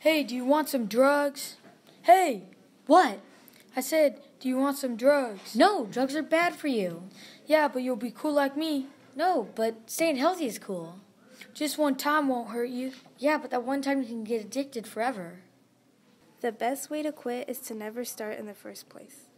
Hey, do you want some drugs? Hey! What? I said, do you want some drugs? No, drugs are bad for you. Yeah, but you'll be cool like me. No, but staying healthy is cool. Just one time won't hurt you. Yeah, but that one time you can get addicted forever. The best way to quit is to never start in the first place.